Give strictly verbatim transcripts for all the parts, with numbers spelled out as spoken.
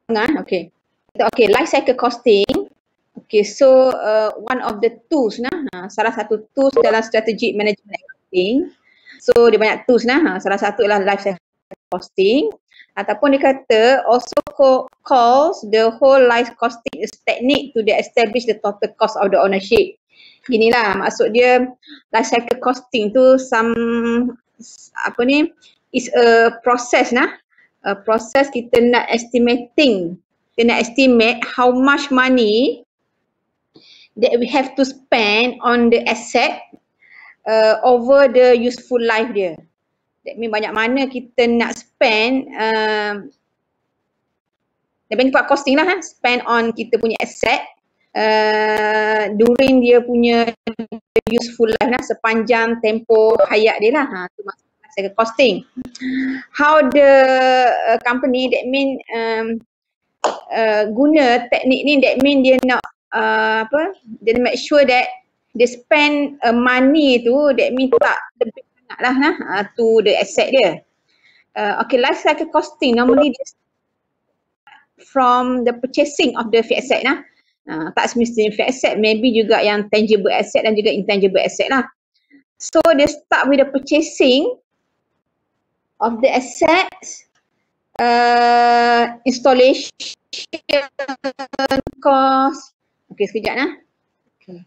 Okay. Okay, life cycle costing. Okay, so uh, one of the tools nah, ha, salah satu tools dalam strategic management accounting. So dia banyak tools nah, ha, salah satu ialah life cycle costing. Ataupun dia kata also calls the whole life costing is technique to establish the total cost of the ownership. Inilah maksud dia life cycle costing tu some apa ni is a process nah, a process kita nak estimating, kita nak estimate how much money that we have to spend on the asset uh, over the useful life dia. That mean banyak mana kita nak spend um, dia punya costing lah, spend on kita punya asset uh, during dia punya useful life lah, sepanjang tempoh hayat dia lah. Ha, tu maksudnya costing. How the uh, company that mean um, uh, guna teknik ni, that mean dia nak uh, apa, dia make sure that dia spend uh, money tu, that mean tak lebih sangat lah nah, uh, to the asset dia. Uh, okay, life cycle costing normally dia from the purchasing of the fixed asset nah. Uh, tak semestinya fixed asset, maybe juga yang tangible asset dan juga intangible asset lah. So they start with the purchasing of the assets, uh, installation cost. Okay, sekejap nah. Okay.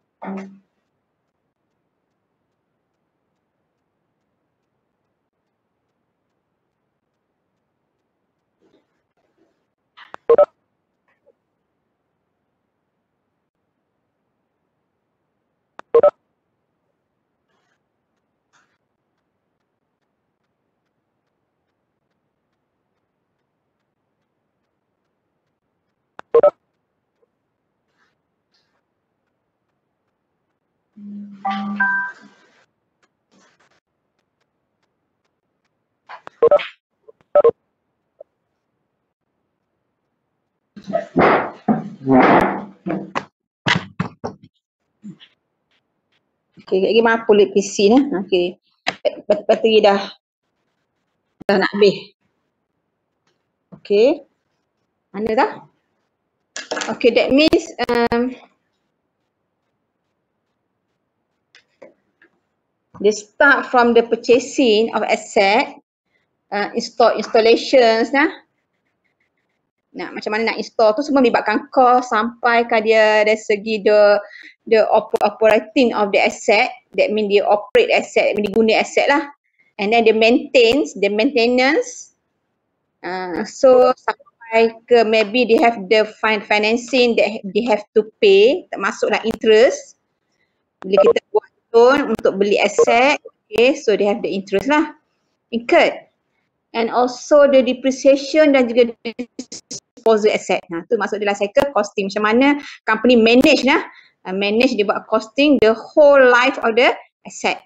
Okay, lagi mampu lihat P C ni. Okay, bateri dah dah nak habis. Okay, mana dah? Okay, that means um, they start from the purchasing of asset, uh, install installations nah. Nah, macam mana nak install tu semua melibatkan cost sampai ke dia dari segi the the op operating of the asset, that mean dia operate asset, dia guna asset lah. And then dia maintains, the maintenance. Uh, so sampai ke maybe they have the fin financing that they have to pay, termasuklah interest. Bila kita buat loan untuk beli asset, okay, so they have the interest lah incurred. And also the depreciation dan juga disposal asset. Nah, tu maksud dia life cycle costing. Macam mana company manage nah, uh, manage dia buat costing the whole life of the asset.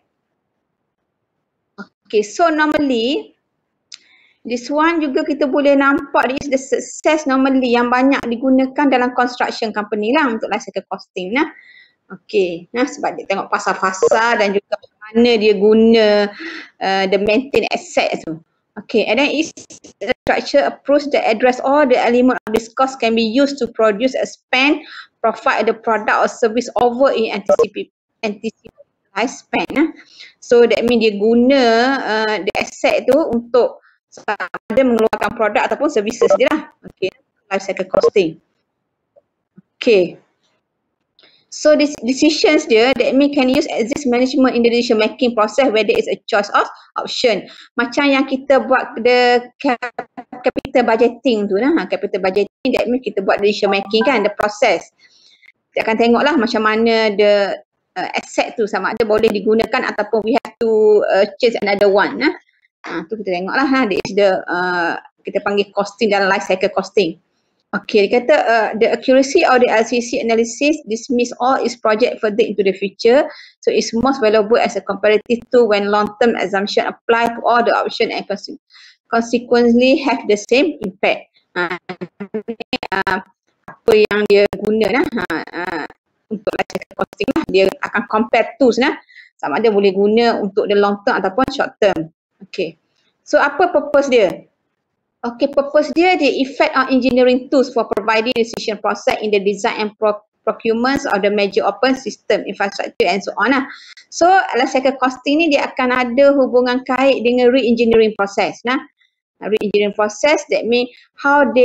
Okay, so normally this one juga kita boleh nampak this is the success normally yang banyak digunakan dalam construction company lah untuk life cycle costing nah. Okay, nah sebab dia tengok pasal-pasal dan juga mana dia guna uh, the maintain asset tu. Okay, and then each structure approach that address all the element of this cost can be used to produce a spend, provide the product or service over in anticipated anticipated lifespan. Nah. So that mean dia guna uh, the asset tu untuk ada mengeluarkan produk ataupun services dia lah. Okay, life cycle costing. Okay. So this decisions dia that mean can use exist management in the decision making process whether it's a choice of option. Macam yang kita buat the capital budgeting tu lah, capital budgeting that mean kita buat decision making kan, the process. Kita akan tengoklah macam mana the uh, asset tu sama ada boleh digunakan ataupun we have to uh, choose another one. Nah. Ha, tu kita tengoklah ha, this is the uh, kita panggil costing dalam life cycle costing. Okay, dia kata uh, the accuracy of the L C C analysis dismiss all its project further into the future, so it's most valuable as a comparative tool when long-term assumption apply to all the option and consequently have the same impact. Uh, uh, apa yang dia guna lah uh, uh, untuk life cycle costing lah, dia akan compare tools lah, sama ada boleh guna untuk the long term ataupun short term. Okay, so apa purpose dia? Okay, purpose dia, the effect on engineering tools for providing decision process in the design and pro procurements of the major open system, infrastructure and so on lah. So, life cycle costing ni dia akan ada hubungan kait dengan re-engineering process. Nah, re-engineering process, that mean how they,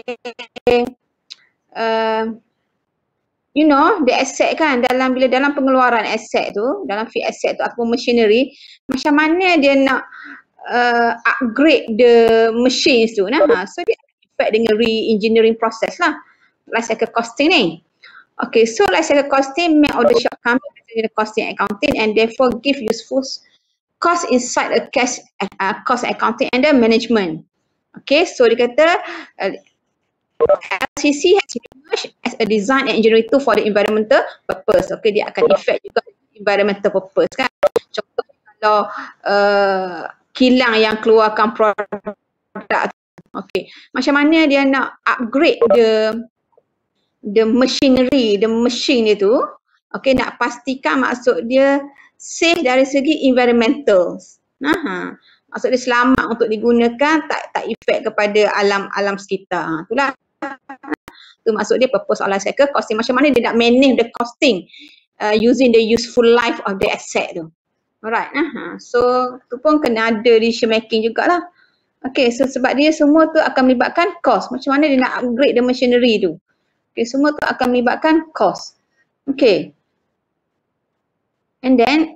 uh, you know, the asset kan, dalam bila dalam pengeluaran asset tu, dalam fee asset tu ataupun machinery, macam mana dia nak uh, upgrade the machines tu. Nah, so dia effect dengan re-engineering process lah. Life cycle costing ni. Okay, so life cycle costing make all the shortcomings in the costing accounting and therefore give useful cost inside a cash uh, cost accounting and the management. Okay, so dia kata uh, L C C has emerged as a design and engineering tool for the environmental purpose. Okay, dia akan effect juga environmental purpose kan. Contoh kalau uh, kilang yang keluarkan produk, okay, macam mana dia nak upgrade the the machinery, the machine dia tu, okay, nak pastikan maksud dia safe dari segi environmental. Nah, ha. Maksud dia selamat untuk digunakan, tak tak efek kepada alam alam sekitar. Itulah. Tu maksud dia purpose of life cycle costing. Macam mana dia nak manage the costing uh, using the useful life of the asset tu. Alright. Nah, ha. So tu pun kena ada decision making jugalah. Okay, so sebab dia semua tu akan melibatkan cost. Macam mana dia nak upgrade the machinery tu. Okay, semua tu akan melibatkan cost. Okay. And then,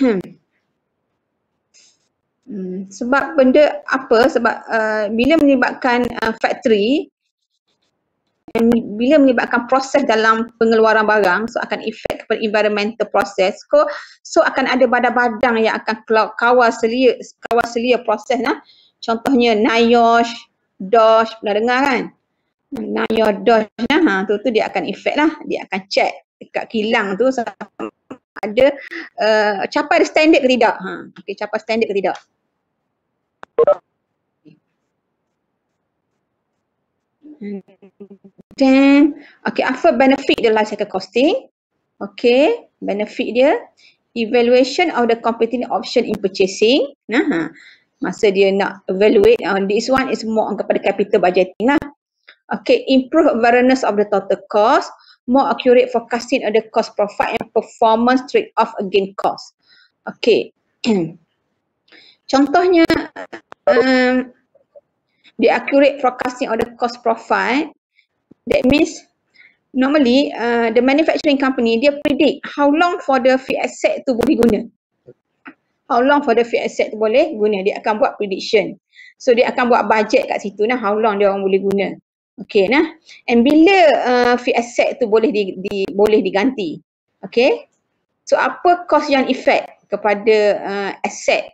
hmm, sebab benda apa, sebab uh, bila melibatkan uh, factory, and bila melibatkan proses dalam pengeluaran barang, so akan efek kepada environmental process. So, so akan ada badan-badan yang akan kawal selia, kawal selia proses. Nah. Contohnya NIOSH, DOSH, pernah dengar kan? NIOSH, DOSH, nah, ha, tu, tu dia akan efek lah. Dia akan check dekat kilang tu sama ada uh, capai standard ke tidak. Ha, okay, capai standard ke tidak. Then, okay, apa benefit the life cycle costing? Okay, benefit dia, evaluation of the competing option in purchasing. Nah, ha, masa dia nak evaluate, uh, this one is more kepada capital budgeting lah. Okay, improve awareness of the total cost, more accurate forecasting of the cost profile and performance trade-off against cost. Okay, contohnya um, the accurate forecasting of the cost profile, that means normally uh, the manufacturing company dia predict how long for the fixed asset tu boleh guna. How long for the fixed asset tu boleh guna, dia akan buat prediction. So dia akan buat budget kat situ nah, how long dia orang boleh guna. Okay nah. And bila uh, fixed asset tu boleh di, di boleh diganti. Okay. So apa cost yang effect kepada uh, asset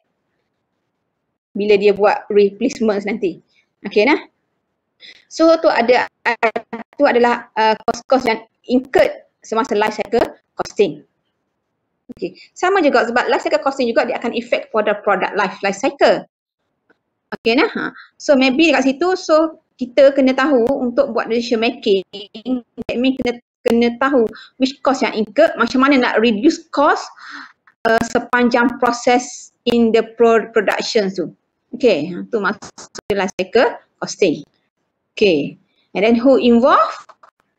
bila dia buat replacement nanti. Okay nah. So tu ada uh, tu adalah uh, cost-cost yang incurred semasa life cycle costing. Okay. Sama juga sebab life cycle costing juga dia akan effect pada product life life cycle. Okay nah. Ha. So maybe dekat situ, so kita kena tahu untuk buat decision making, that means kena kena tahu which cost yang incurred, macam mana nak reduce cost uh, sepanjang proses in the pro production tu. Okay, tu maksud life cycle costing. Okay, and then who involved?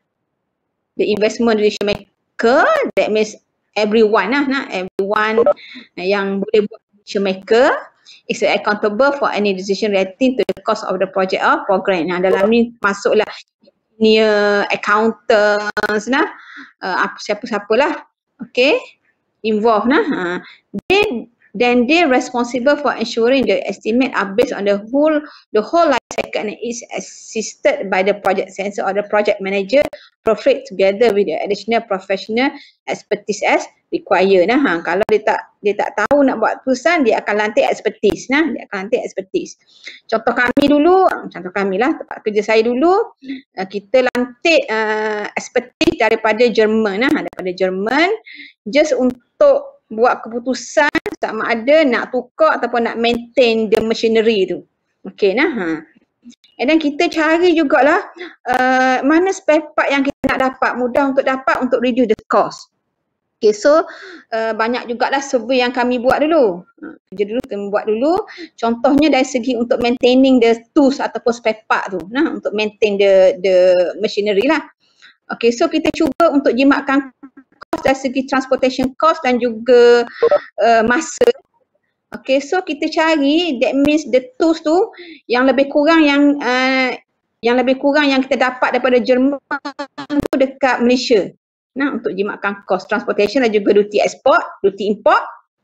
The investment decision maker, that means everyone lah, nah, everyone yang boleh buat decision maker is accountable for any decision relating to the cost of the project or program. Nah, dalam ni masuklah engineer, accountants, nah, uh, siapa-siapalah, okay, involved nah. Uh, they then they responsible for ensuring the estimate are based on the whole the whole life cycle and is assisted by the project sponsor or the project manager, profit together with the additional professional expertise as required. Nah, ha, kalau dia tak dia tak tahu nak buat perusahaan, dia akan lantik expertise. Nah, dia akan lantik expertise. Contoh kami dulu, contoh kami lah, tempat kerja saya dulu, kita lantik uh, expertise daripada Jerman, nah, daripada Jerman, just untuk buat keputusan sama ada nak tukar ataupun nak maintain the machinery tu. Okay nah. Ha. And then kita cari jugalah uh, mana spare part yang kita nak dapat, mudah untuk dapat untuk reduce the cost. Okay, so uh, banyak jugalah survey yang kami buat dulu. Uh, kerja dulu kami buat dulu. Contohnya dari segi untuk maintaining the tools ataupun spare part tu, nah, untuk maintain the the machinery lah. Okay, so kita cuba untuk jimatkan cost dari segi transportation cost dan juga uh, masa. Okay, so kita cari, that means the tools tu yang lebih kurang yang uh, yang lebih kurang yang kita dapat daripada Jerman tu dekat Malaysia. Nah, untuk jimatkan cost transportation dan juga duty export, duty import.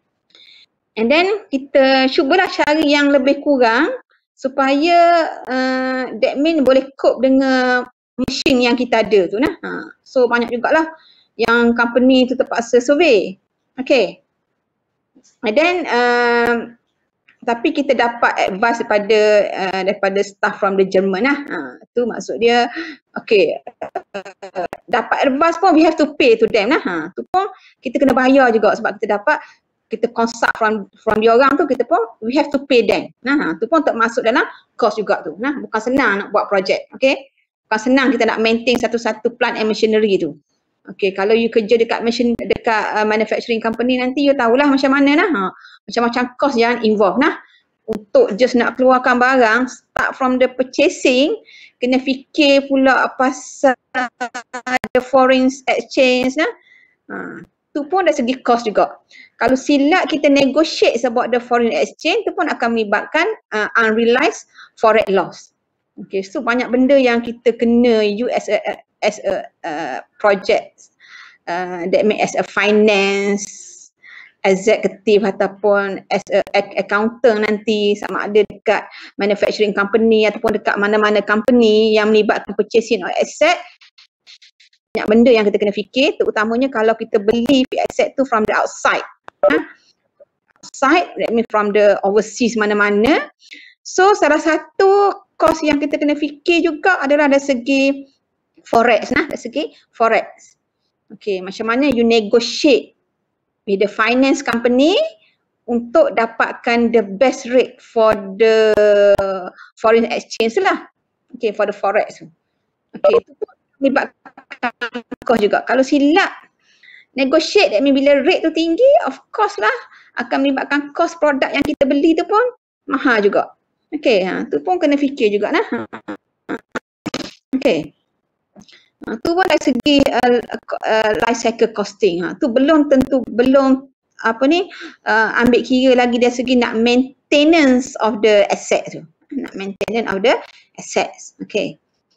And then kita cubalah cari yang lebih kurang supaya uh, that mean boleh cope dengan mesin yang kita ada tu nah. Ha. So banyak jugalah yang company tu terpaksa survey. Okay. And then uh, tapi kita dapat advice daripada uh, daripada staff from the German lah. Ha, tu maksud dia okay. Uh, dapat advice pun we have to pay to them lah. Ha, tu pun kita kena bayar juga sebab kita dapat kita consult from from dia orang tu, kita pun we have to pay them. Nah, tu pun termasuk dalam cost juga tu. Nah, bukan senang nak buat projek. Okay. Bukan senang kita nak maintain satu-satu plant and machinery tu. Okay, kalau you kerja dekat machine dekat uh, manufacturing company nanti you tahulah macam mana nah. Ha, macam-macam cost yang involve nah. Untuk just nak keluarkan barang, start from the purchasing, kena fikir pula pasal the foreign exchange nah. Ha, tu pun dari segi cost juga. Kalau silap kita negotiate about the foreign exchange, tu pun akan melibatkan uh, unrealized forex loss. Okay, so banyak benda yang kita kena you as a as a uh, project uh, that mean as a finance executive ataupun as a accountant nanti, sama ada dekat manufacturing company ataupun dekat mana-mana company yang melibatkan purchasing of asset. Banyak benda yang kita kena fikir, terutamanya kalau kita beli asset tu from the outside. Ha? Outside, that means from the overseas mana-mana. So salah satu cost yang kita kena fikir juga adalah dari segi forex. Nah, dari segi forex. Okay, macam mana you negotiate with the finance company untuk dapatkan the best rate for the foreign exchange lah. Okay, for the forex. Okay, itu pun melibatkan cost juga. Kalau silap negotiate, that mean bila rate tu tinggi, of course lah akan melibatkan cost produk yang kita beli tu pun mahal juga. Okay, ha, tu pun kena fikir juga nah. Okay. Ha, tu pun dari segi uh, uh, life cycle costing. Ha, tu belum tentu, belum apa ni, uh, ambil kira lagi dari segi nak maintenance of the asset tu. Nak maintenance of the assets. Okay.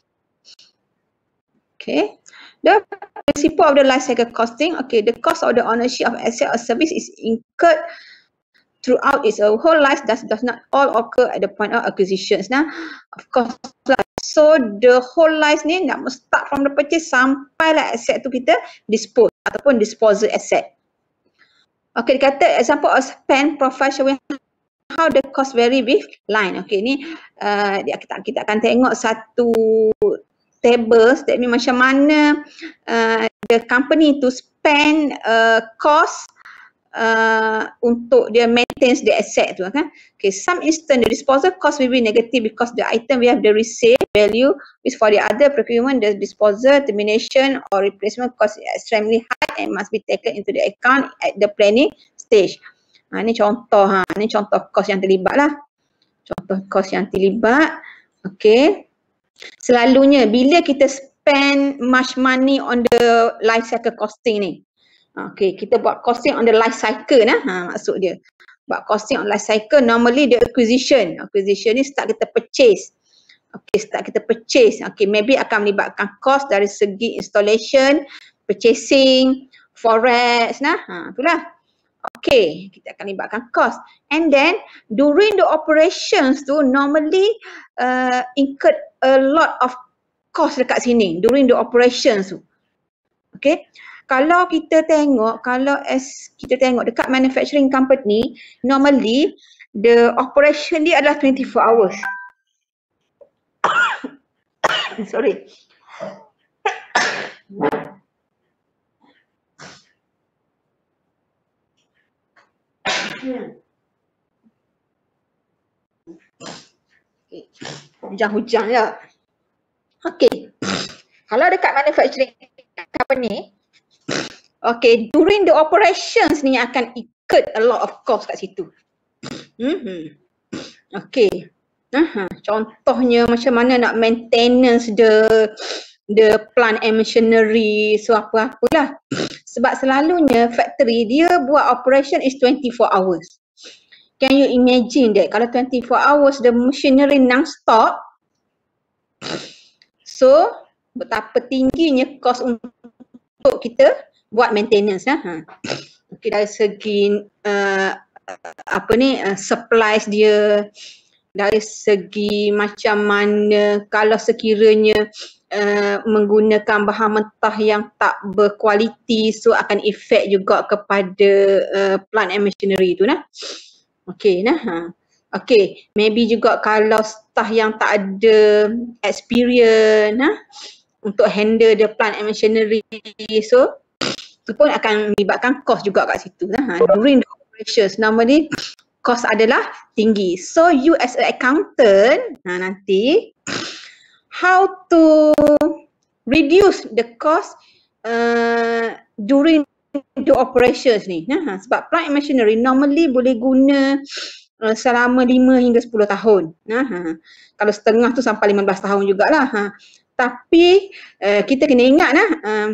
Okay. The principle of the life cycle costing, okay, the cost of the ownership of asset or service is incurred throughout its whole life, does does not all occur at the point of acquisitions. Nah, of course lah. So the whole life ni nak start from the purchase sampai lah asset tu kita dispose ataupun disposal asset. Okay, dikata example of spend profile showing how the cost vary with line. Okay, ni uh, kita kita akan tengok satu tables, that mean macam mana uh, the company to spend uh, cost uh, untuk dia maintain the asset tu kan. Okay, some instant the disposal cost will be negative because the item we have the resale value, which for the other procurement the disposal, termination or replacement cost is extremely high and must be taken into the account at the planning stage. Ha, ni contoh, ha, ni contoh cost yang terlibat lah. Contoh cost yang terlibat. Okay. Selalunya bila kita spend much money on the life cycle costing ni, okay, kita buat costing on the life cycle nah, ha, maksud dia buat costing on life cycle, normally the acquisition acquisition ni start kita purchase. Okay, start kita purchase, okay, maybe akan melibatkan cost dari segi installation, purchasing, forex nah, ha, itulah. Okay, kita akan libatkan cost. And then during the operations tu normally uh, incurred a lot of cost dekat sini during the operations tu. Okay, kalau kita tengok, kalau as kita tengok dekat manufacturing company, normally the operation dia adalah twenty-four hours. Sorry. Hmm. Okay. Hujan-hujan je. Okay. Kalau dekat manufacturing company, Okay, during the operations ni akan ikut a lot of cost kat situ. Hmm. Okay. Aha, contohnya macam mana nak maintenance the the plant and machinery, so apa-apalah. Sebab selalunya factory dia buat operation is twenty-four hours. Can you imagine that kalau twenty-four hours the machinery non-stop, so betapa tingginya cost untuk kita buat maintenance lah. Ha. Okay, dari segi uh, apa ni uh, supplies dia, dari segi macam mana kalau sekiranya uh, menggunakan bahan mentah yang tak berkualiti, so akan efek juga kepada uh, plant and machinery tu lah. Okay nah. Ha. Okay, maybe juga kalau staff yang tak ada experience ha, untuk handle the plant and machinery, so tu pun akan melibatkan cost juga kat situ lah. Ha. During the operations normally cost adalah tinggi. So you as an accountant, ha, nanti how to reduce the cost uh, during the operations ni. Ha, sebab plant and machinery normally boleh guna uh, selama lima hingga sepuluh tahun. Ha, ha. Kalau setengah tu sampai lima belas tahun jugalah. Ha. Tapi uh, kita kena ingat lah, uh,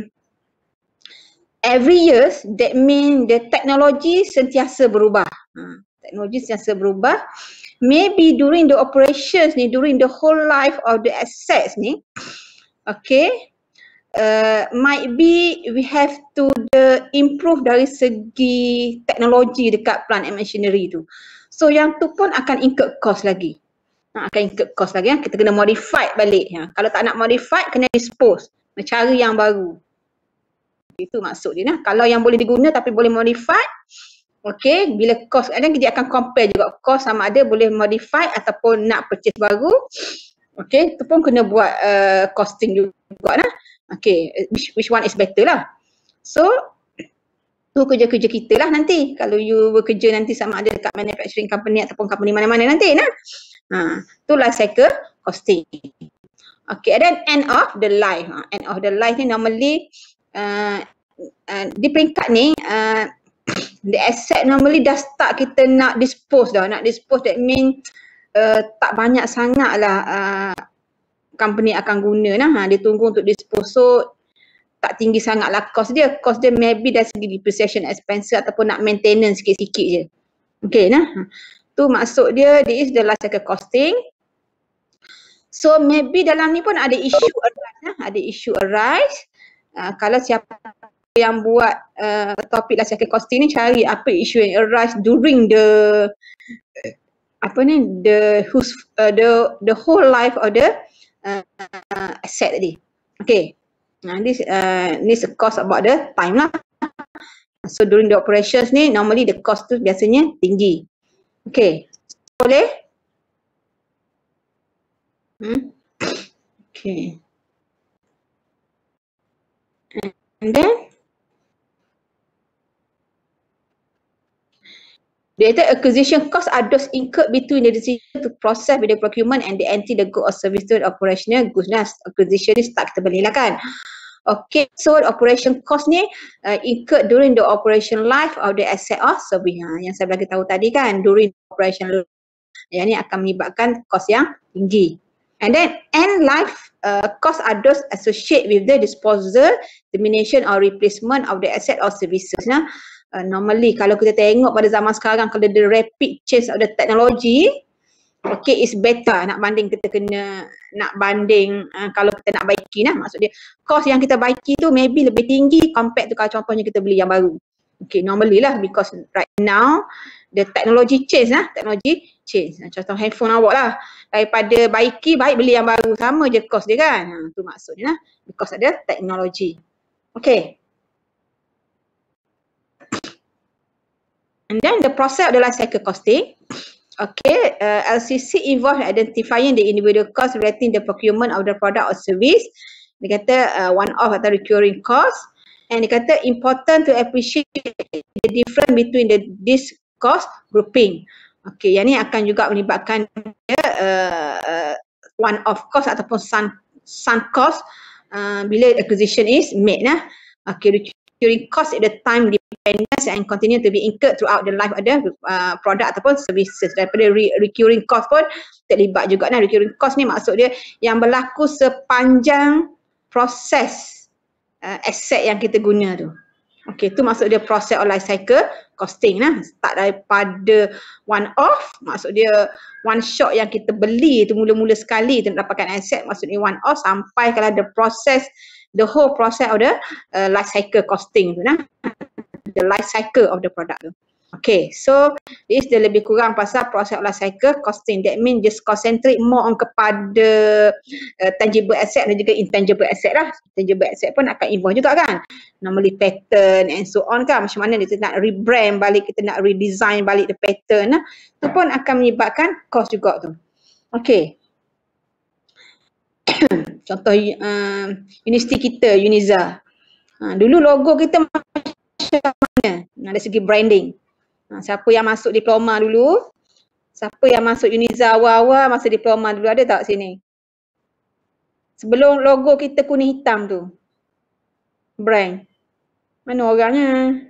every years that mean the technology sentiasa berubah. Ha. Teknologi sentiasa berubah. Maybe during the operations ni, during the whole life of the assets ni, okay, uh, might be we have to the improve dari segi teknologi dekat plant and machinery tu. So yang tu pun akan incur cost lagi. Ha, akan incur cost lagi. Ha. Kita kena modify balik. Ha. Kalau tak nak modify, kena dispose. Cari yang baru. Itu maksud dia. Nah. Kalau yang boleh diguna tapi boleh modify, okay, bila cost ada dia akan compare juga cost sama ada boleh modify ataupun nak purchase baru. Okay, tu pun kena buat uh, costing juga lah. Okay, which, which one is better lah. So, tu kerja-kerja kita lah nanti. Kalau you bekerja nanti sama ada dekat manufacturing company ataupun company mana-mana nanti nah. Ha, tu life cycle costing. Okay, and then end of the life. Ha, end of the life ni normally uh, uh, di peringkat ni uh, the asset normally dah start kita nak dispose dah. Nak dispose that mean uh, tak banyak sangat lah uh, company akan guna lah. Ha, dia tunggu untuk dispose. So tak tinggi sangat lah cost dia. Cost dia maybe dari segi depreciation expense ataupun nak maintenance sikit-sikit je. Okay nah. Ha. Tu maksud dia, this is the life cycle costing. So maybe dalam ni pun ada issue arise. Nah. Ada issue arise. Uh, kalau siapa yang buat uh, topik life cycle costing ni, cari apa isu yang arise during the apa ni the whose uh, the the whole life of the uh, uh, asset tadi. Okay. Nah, this uh, this cost about the time lah. So during the operations ni normally the cost tu biasanya tinggi. Okay. Boleh? Hmm. Okay. And then data acquisition cost are those incurred between the decision to process with the procurement and the entry the goods or service to the operational goods. Nah, acquisition ni start kita beli lah kan. Okay, so the operation cost ni uh, incurred during the operation life of the asset or service. Ha, yang saya bagi tahu tadi kan, during operation life. Yang ni akan menyebabkan cost yang tinggi. And then end life uh, cost are those associated with the disposal, termination or replacement of the asset or services. Nah, uh, normally kalau kita tengok pada zaman sekarang, kalau the rapid change of the technology, okay, is better nak banding kita kena nak banding uh, kalau kita nak baiki nah, maksud dia cost yang kita baiki tu maybe lebih tinggi compared tu kalau contohnya kita beli yang baru. Okay, normally lah because right now the technology change lah, teknologi change. Contoh handphone awak lah, daripada baiki baik beli yang baru, sama je cost dia kan. Ha, tu maksudnya lah, because ada teknologi. Okay. And then the process of the life cycle costing. Okay, uh, L C C involved in identifying the individual cost relating the procurement of the product or service. Dia kata uh, one-off atau recurring cost. And dia kata important to appreciate the difference between the this cost grouping. Okay, yang ni akan juga melibatkan uh, uh, one-off cost ataupun sunk, sunk cost uh, bila acquisition is made. Nah. Okay, recurring cost is the time dependence and continue to be incurred throughout the life of the uh, product ataupun services. Daripada re- recurring cost pun terlibat juga. Nah, recurring cost ni maksud dia yang berlaku sepanjang proses uh, aset yang kita guna tu. Okey, tu maksud dia proses of life cycle costing lah. Start daripada one off, maksud dia one shot yang kita beli tu mula-mula sekali tu dapatkan aset, maksudnya one off sampai kalau ada proses, the whole process of the uh, life cycle costing tu nah. The life cycle of the product tu. Okay, so this dia lebih kurang pasal proses life cycle costing. That means just concentrate more on kepada uh, tangible asset dan juga intangible asset lah. Tangible asset pun akan involve juga kan. Normally pattern and so on kan. Macam mana kita nak rebrand balik, kita nak redesign balik the pattern lah. Tu pun akan menyebabkan cost juga tu. Okay. Contoh uh, universiti kita, Uniza. Ha, dulu logo kita macam mana? Dari segi branding. Ha, siapa yang masuk diploma dulu? Siapa yang masuk Uniza awal-awal masa diploma dulu, ada tak sini? Sebelum logo kita kuning hitam tu. Brand. Mana orangnya?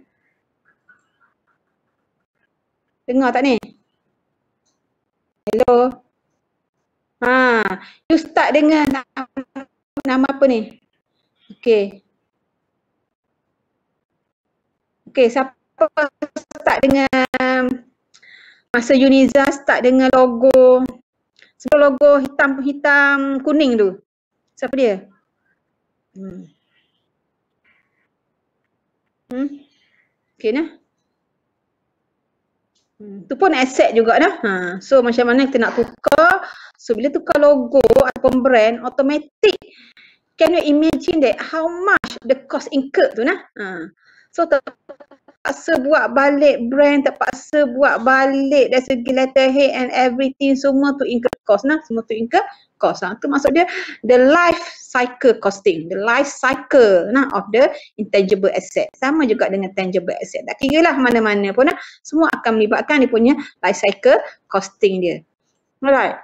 Dengar tak ni? Hello? Ha, you start dengan nama, nama apa ni? Okey. Okey, siapa start dengan masa Uniza start dengan logo, sebelum logo hitam hitam kuning tu, siapa dia? Hmm. Hmm. Okey nah. Hmm. Tu pun aset juga dah. Ha. So macam mana kita nak tukar? So bila tukar logo ataupun brand, automatic can you imagine that how much the cost incurred tu nah. Ha. So terpaksa buat balik brand, terpaksa buat balik dari segi letterhead and everything, semua tu incur cost nah, semua tu incur cost. Ha. Tu maksud dia the life cycle costing, the life cycle nah of the intangible asset. Sama juga dengan tangible asset. Tak kira lah mana-mana pun nah, semua akan melibatkan dia punya life cycle costing dia. Alright.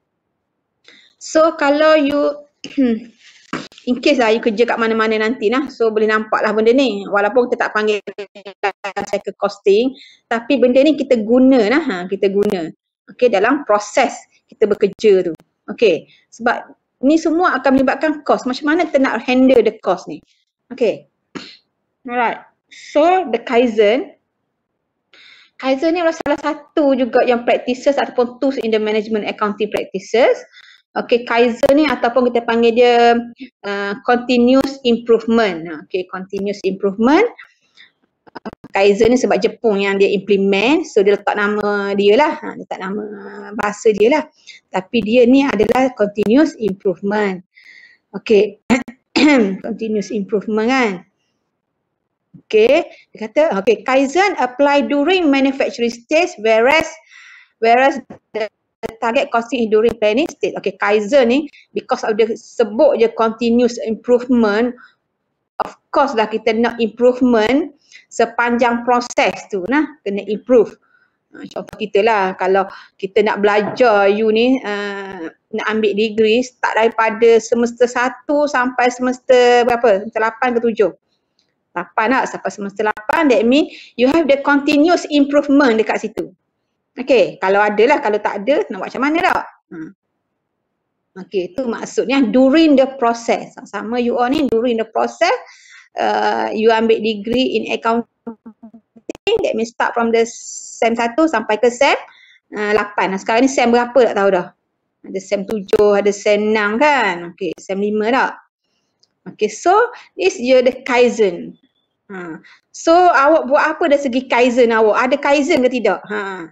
So kalau you in case lah you kerja kat mana-mana nanti nah, so boleh nampak lah benda ni. Walaupun kita tak panggil cycle costing, tapi benda ni kita guna nah, ha, kita guna. Okay, dalam proses kita bekerja tu. Okay, sebab ni semua akan melibatkan cost. Macam mana kita nak handle the cost ni. Okay. Alright. So the Kaizen. Kaizen ni adalah salah satu juga yang practices ataupun tools in the management accounting practices. Okay, Kaizen ni ataupun kita panggil dia uh, continuous improvement. Okay, continuous improvement. Uh, Kaizen ni sebab Jepun yang dia implement, so dia letak nama dia lah, ha, letak nama bahasa dia lah. Tapi dia ni adalah continuous improvement. Okay, continuous improvement kan. Okay, dia kata, okay, Kaizen apply during manufacturing stage whereas whereas the the target costing during planning stage. Okay, Kaizen ni because of the sebut je continuous improvement, of course lah kita nak improvement sepanjang proses tu nah, kena improve. Uh, contoh kita lah, kalau kita nak belajar you ni uh, nak ambil degree start daripada semester satu sampai semester berapa? Semester lapan ke tujuh? lapan lah, sampai semester lapan, that mean you have the continuous improvement dekat situ. Okay, kalau ada lah, kalau tak ada nak buat macam mana tak? Hmm. Okay, itu maksudnya during the process. Sama you all ni during the process, uh, you ambil degree in accounting, that means start from the sem satu sampai ke sem uh, lapan. Sekarang ni sem berapa tak tahu dah. Ada sem tujuh, ada sem enam kan? Okay, sem lima tak? Okay, so this year the Kaizen. Ha. So awak buat apa dari segi Kaizen awak? Ada Kaizen ke tidak? Ha.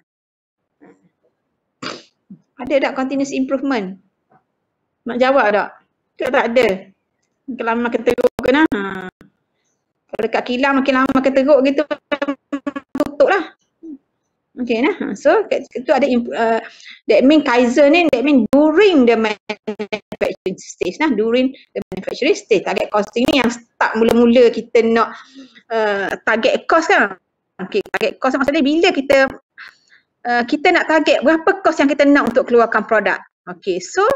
Ada tak continuous improvement? Nak jawab tak? Tak, tak ada. Kalau makin teruk ke nah. Ha. Kalau dekat kilang makin lama makin teruk gitu, tutup lah. Okay nah. So itu ada uh, that mean Kaizen ni, that mean during the manufacturing stage nah, during the manufacturing stage. Target costing ni yang start mula-mula kita nak uh, target cost kan. Okay, target cost maksudnya bila kita Uh, kita nak target berapa kos yang kita nak untuk keluarkan produk. Okay, so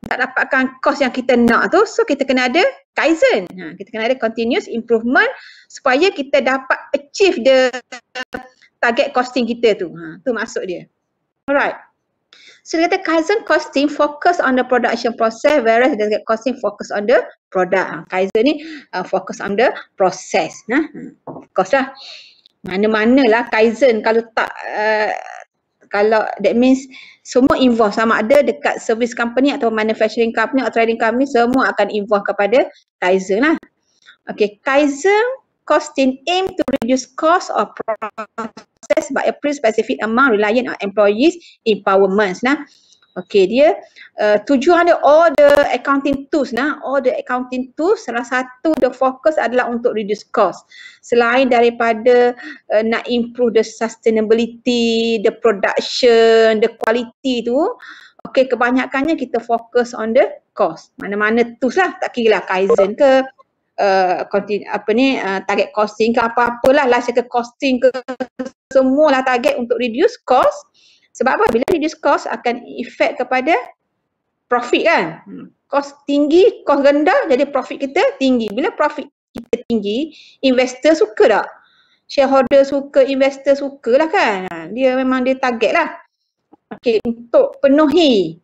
tak dapatkan kos yang kita nak tu, so kita kena ada Kaizen. Ha, kita kena ada continuous improvement supaya kita dapat achieve the target costing kita tu. Ha, tu maksud dia. Alright. So dia kata Kaizen costing focus on the production process whereas the target costing focus on the product. Ha, Kaizen ni uh, focus on the process. Nah, of course lah. Mana-manalah Kaizen kalau tak uh, kalau that means semua involve sama ada dekat service company atau manufacturing company atau trading company, semua akan involve kepada Kaizen lah. Okay, Kaizen costing aim to reduce cost of process by a pre-specific amount reliant on employees empowerment. Nah, okay, dia uh, tujuan dia all the accounting tools, nah, all the accounting tools salah satu the focus adalah untuk reduce cost. Selain daripada uh, nak improve the sustainability, the production, the quality tu, okay, kebanyakannya kita fokus on the cost. Mana-mana tools lah, tak kira lah Kaizen ke, Uh, apa ni uh, target costing ke apa-apalah lah ke costing ke, semualah target untuk reduce cost. Sebab apa? Bila reduce cost akan efek kepada profit kan. Hmm. Cost tinggi, cost rendah, jadi profit kita tinggi. Bila profit kita tinggi, investor suka tak? Shareholder suka, investor suka lah kan. Dia memang dia target lah. Okay, untuk penuhi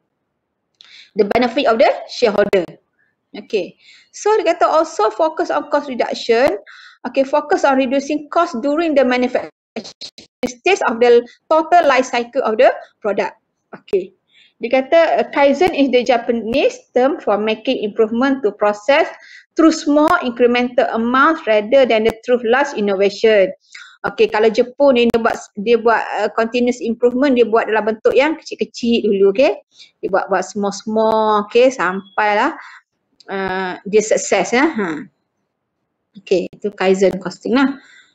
the benefit of the shareholder. Okay, so dia kata also focus on cost reduction. Okay, focus on reducing cost during the manufacturing stage of the total life cycle of the product. Okay, dia kata uh, Kaizen is the Japanese term for making improvement to process through small incremental amounts rather than the through large innovation. Okay, kalau Jepun dia buat dia buat uh, continuous improvement, dia buat dalam bentuk yang kecil-kecil dulu, okay. Dia buat buat small-small, okay, sampailah Uh, dia sukses ya. Ha. Okay, itu Kaizen costing lah.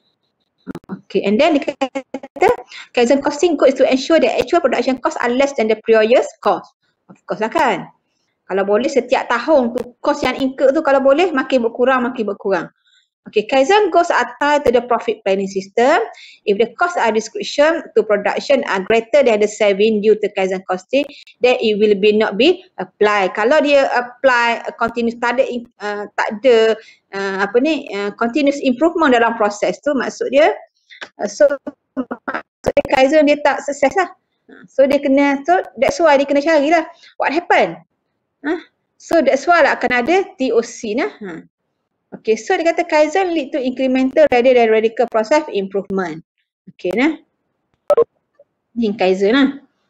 Okay, and then dia kata Kaizen costing goal is to ensure that actual production cost are less than the previous cost. Of course lah kan. Kalau boleh setiap tahun tu cost yang incur tu kalau boleh makin berkurang, makin berkurang. Okay, Kaizen goals are tied to the profit planning system. If the costs are discretion to production are greater than the saving due to Kaizen costing, then it will be not be applied. Kalau dia apply uh, continuous, tak ada, uh, tak ada uh, apa ni, uh, continuous improvement dalam proses tu, maksud dia, uh, so maksud dia Kaizen dia tak sukses lah. So dia kena, so that's why dia kena carilah what happened. Huh? So that's why lah akan ada T O C nah. Huh? Okay, so dia kata Kaizen lead to incremental rather than radical process improvement. Okay, nah. Ini Kaizen lah.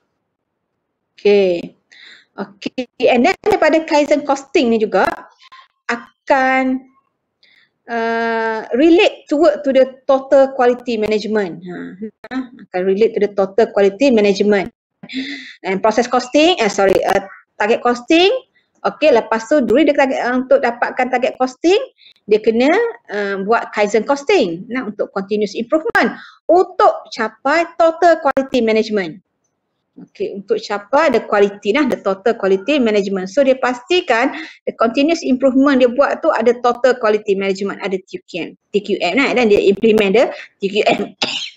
Okay. Okay, and then daripada Kaizen costing ni juga akan uh, relate to work to the total quality management. Ha, akan relate to the total quality management. And process costing, eh sorry, uh, target costing. Okey, lepas tu during dia target, uh, untuk dapatkan target costing, dia kena uh, buat Kaizen costing nah, untuk continuous improvement untuk capai total quality management. Okey, untuk capai the quality nah, the total quality management. So dia pastikan the continuous improvement dia buat tu ada total quality management, ada T Q M, T Q M nah, dan dia implement the T Q M.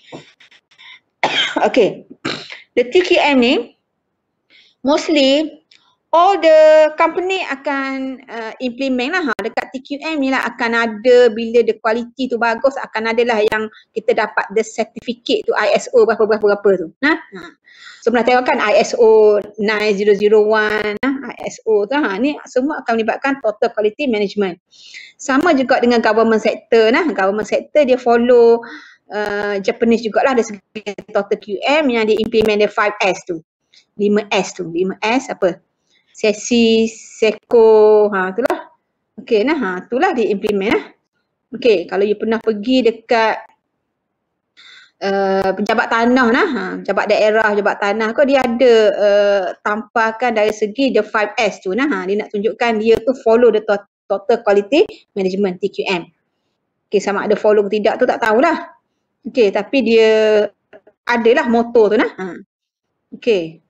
Okey, the T Q M ni mostly all the company akan uh, implement lah ha. Dekat T Q M ni lah akan ada, bila the quality tu bagus akan ada lah yang kita dapat the certificate tu I S O berapa-berapa tu. Nah. Ha. So pernah tengok kan I S O nine thousand one, nah, I S O tu ha, ni semua akan melibatkan total quality management. Sama juga dengan government sector nah, government sector dia follow uh, Japanese jugalah dari segi total Q M yang dia implement the five S tu. five S tu, five S apa? Sesi, seko, ha itulah. Okey nah, ha itulah dia implement lah. Okey, kalau you pernah pergi dekat uh, pejabat tanah nah, ha, pejabat daerah, pejabat tanah kau dia ada uh, tampakan dari segi the five S tu nah, ha, dia nak tunjukkan dia tu follow the to total quality management T Q M. Okey, sama ada follow ke tidak tu tak tahulah. Okey, tapi dia adalah motor tu nah. Ha. Okey.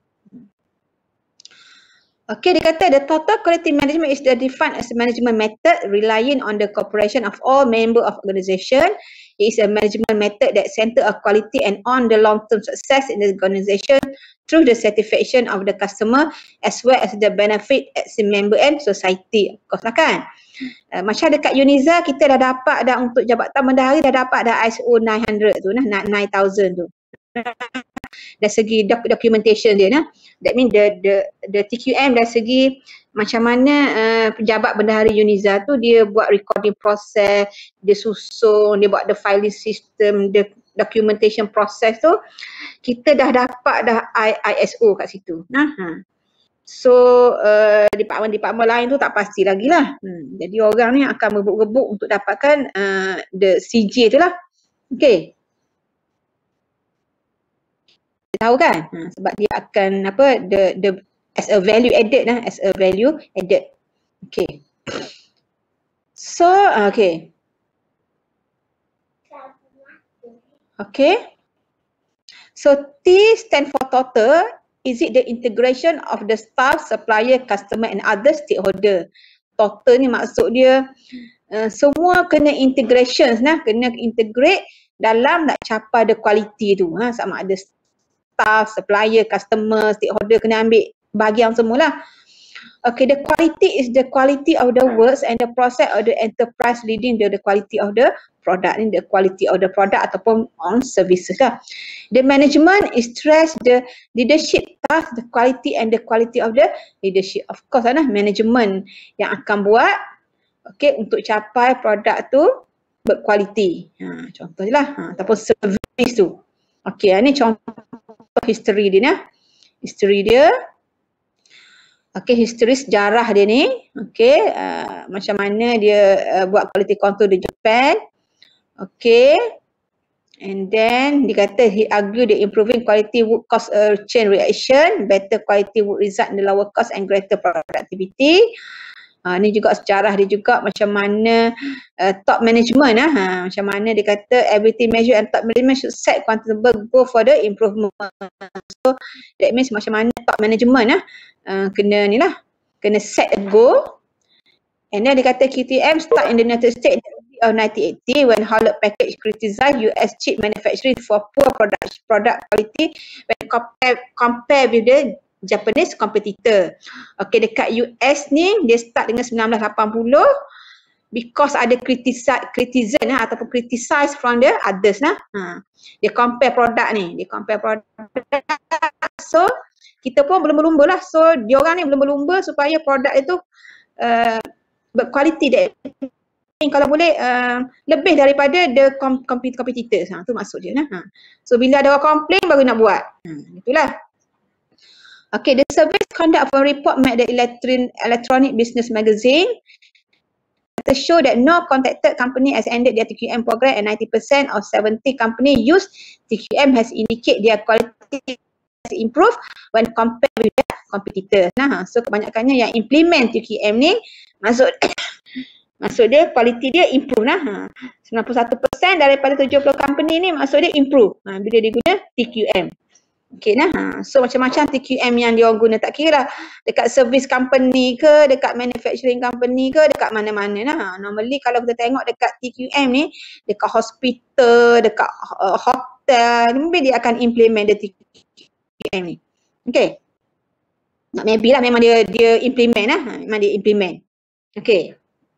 Okay, dia kata the total quality management is defined as a management method relying on the cooperation of all member of organisation It is a management method that center of quality and on the long-term success in the organization through the satisfaction of the customer as well as the benefit as a member and society. Of course lah kan. Uh, macam dekat Uniza kita dah dapat dah untuk jabatan bendahari dah dapat dah I S O nine hundred tu nah, nine thousand tu. Dari segi doc documentation dia nah. That mean the the the T Q M dari segi macam mana uh, pejabat bendahari Uniza tu dia buat recording process, dia susun, dia buat the filing system, the documentation process tu kita dah dapat dah I S O kat situ. Nah. Ha. So uh, department-department lain tu tak pasti lagi lah. Hmm. Jadi orang ni akan merebut-rebut untuk dapatkan uh, the C J tu lah. Okay. Tahu kan? Ha, sebab dia akan apa the the as a value added lah, as a value added. Okay. So okay. Okay. So T stand for total. Is it the integration of the staff, supplier, customer and other stakeholder? Total ni maksud dia uh, semua kena integrations nah, kena integrate dalam nak capai the quality tu. Ha, sama ada staff, supplier, customer, stakeholder kena ambil bahagian semualah. Okay, the quality is the quality of the works and the process of the enterprise leading to the quality of the product, the quality of the product ataupun on services lah. The management is stress the leadership task, the quality and the quality of the leadership. Of course lah, management yang akan buat okay untuk capai produk tu berkualiti. Ha, contoh je lah, ha, ataupun service tu. Okay, ni contoh history dia ni. History dia. Okay, history sejarah dia ni. Okay, uh, macam mana dia uh, buat quality control di Japan. Okay. And then dia kata he argue the improving quality would cause a chain reaction, better quality would result in the lower cost and greater productivity. Ha, ni juga sejarah dia juga macam mana uh, top management lah. Ha, macam mana dia kata everything measure and top management should set quantifiable goal for the improvement. So that means macam mana top management lah uh, kena ni lah, kena set a goal. And then dia kata Q T M start in the United States of nineteen eighty when Hewlett Packard criticized U S chip manufacturing for poor product product quality when compare compare with the Japanese competitor. Okay, dekat U S ni dia start dengan nineteen eighty because ada criticize criticism lah, ataupun criticize from the others lah. Ha. Dia compare produk ni, dia compare produk. So kita pun berlumba-lumba lah. So diorang ni berlumba-lumba supaya produk itu uh, berkualiti dek. Kalau boleh uh, lebih daripada the competitors. Ha, tu maksud dia. Ha. So bila ada orang complain baru nak buat. Ha, itulah. Okay, the survey conduct for report made the electron, electronic business magazine to show that no contacted company has ended their T Q M program and ninety percent of seventy company use T Q M has indicate their quality has improved when compared with their competitors. Nah, so kebanyakannya yang implement T Q M ni maksud maksud dia quality dia improve lah. Ha. sembilan puluh satu peratus daripada tujuh puluh company ni maksud dia improve. Ha, bila dia guna T Q M. Okay nah. Ha. So macam-macam T Q M yang dia orang guna, tak kira lah dekat service company ke, dekat manufacturing company ke, dekat mana-mana lah. Ha. Normally kalau kita tengok dekat T Q M ni, dekat hospital, dekat uh, hotel, maybe dia akan implement the T Q M ni. Okay. Not maybe lah, memang dia dia implement lah. Ha. Memang dia implement. Okay.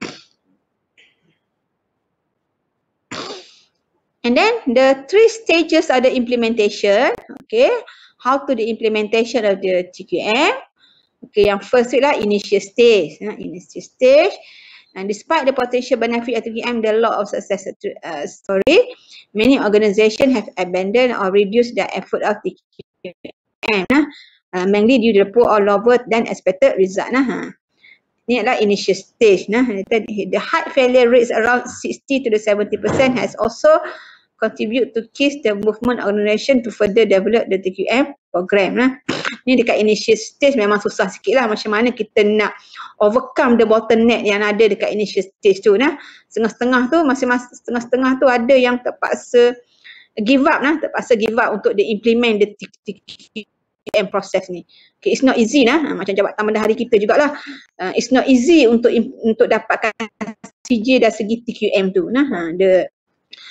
And then the three stages of the implementation, okay, how to the implementation of the T Q M. Okay, yang first lah initial stage, uh, initial stage. And despite the potential benefit of T Q M, the law of success uh, story, many organizations have abandoned or reduced their effort of T Q M, uh, uh, mainly due to the poor or lower than expected result. Uh. Ini adalah initial stage. Nah, the high failure rates around sixty to the seventy percent has also contribute to kiss the movement organization to further develop the T Q M program. Nah. Ni dekat initial stage memang susah sikit lah macam mana kita nak overcome the bottleneck yang ada dekat initial stage tu. Nah. Setengah-setengah tu, masing-masing setengah-setengah tu ada yang terpaksa give up lah, terpaksa give up untuk di implement the T Q M process ni. Okay, it's not easy lah, macam jabatan bendahari kita jugalah. Uh, it's not easy untuk untuk dapatkan C J dari segi T Q M tu. Nah, the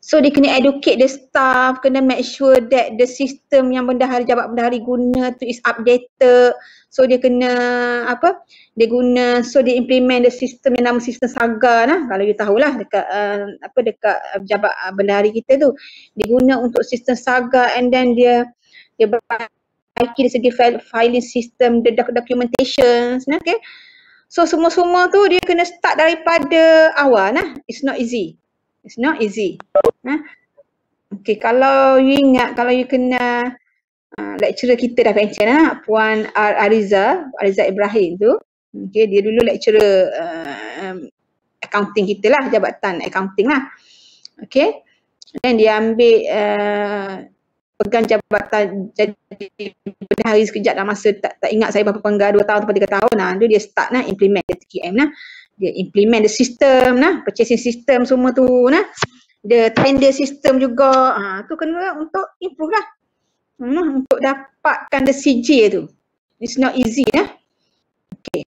So dia kena educate the staff, kena make sure that the system yang bendahari, jabat bendahari guna tu is updated. So dia kena apa? Dia guna, so dia implement the system yang nama sistem Saga lah. Kalau you tahulah dekat uh, apa dekat uh, jabat uh, bendahari kita tu. Dia guna untuk sistem Saga, and then dia dia baiki dari segi file, filing system, the documentations, nah, okay. So semua-semua tu dia kena start daripada awal nah. It's not easy. It's not easy. Ha? Okay, kalau you ingat, kalau you kena uh, lecturer kita dah mention lah, Puan Ariza, Ariza Ibrahim tu. Okay, dia dulu lecturer uh, um, accounting kita lah, jabatan accounting lah. Okay, dan dia ambil uh, pegang jabatan jadi bendahari sekejap dalam masa tak, tak ingat saya berapa penggal, dua tahun atau tiga tahun lah. Dia, dia start nah implement the T Q M lah. Dia implement the system nah, purchasing system semua tu nah. The tender system juga, ha, tu kena untuk improve lah. Hmm, untuk dapatkan the C J tu. It's not easy lah. Okay.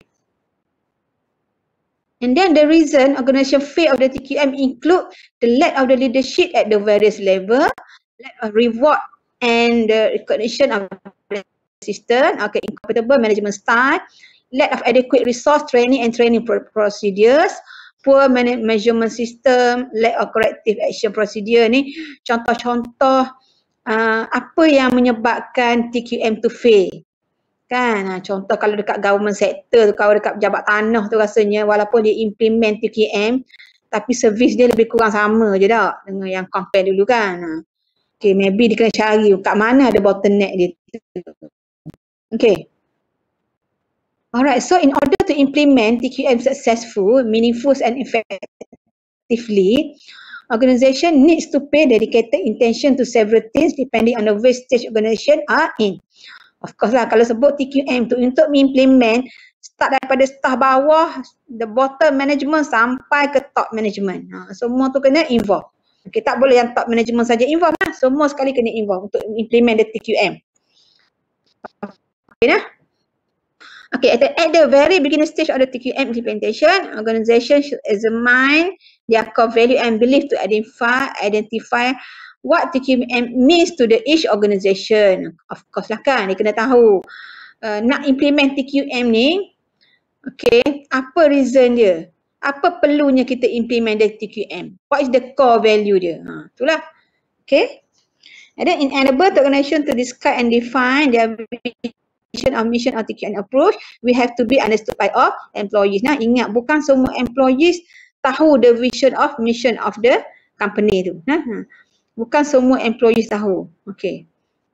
And then the reason organisation fail of the T Q M include the lack of the leadership at the various level, lack of reward and the recognition of the system, okay, incompatible management style, lack of adequate resource training and training procedures, poor measurement system, lack of corrective action procedure. Ni contoh-contoh uh, apa yang menyebabkan T Q M to fail. Kan, ha, contoh kalau dekat government sector tu, kalau dekat pejabat tanah tu rasanya walaupun dia implement T Q M tapi servis dia lebih kurang sama je tak dengan yang compare dulu kan. Ha. Okay, maybe dia kena cari kat mana ada bottleneck dia. Okay. Alright, so in order to implement T Q M successful, meaningful and effectively, organisation needs to pay dedicated attention to several things depending on the way stage organisation are in. Of course lah, kalau sebut T Q M tu untuk mengimplement, start daripada staff bawah, the bottom management sampai ke top management. Ha, semua tu kena involve. Okay, tak boleh yang top management saja involve lah. Semua sekali kena involve untuk implement the T Q M. Okay nah? Okay, at the, at the very beginning stage of the T Q M implementation, organisation should examine their core value and belief to identify identify what T Q M means to the each organisation. Of course lah kan, dia kena tahu uh, nak implement T Q M ni, okay, apa reason dia? Apa perlunya kita implement the T Q M? What is the core value dia? Ha, itulah. Okay. And then enable the organisation to describe and define their vision of mission of T Q M approach. We have to be understood by all employees. Nah, ingat bukan semua employees tahu the vision of mission of the company tu. Nah, bukan semua employees tahu. Okay.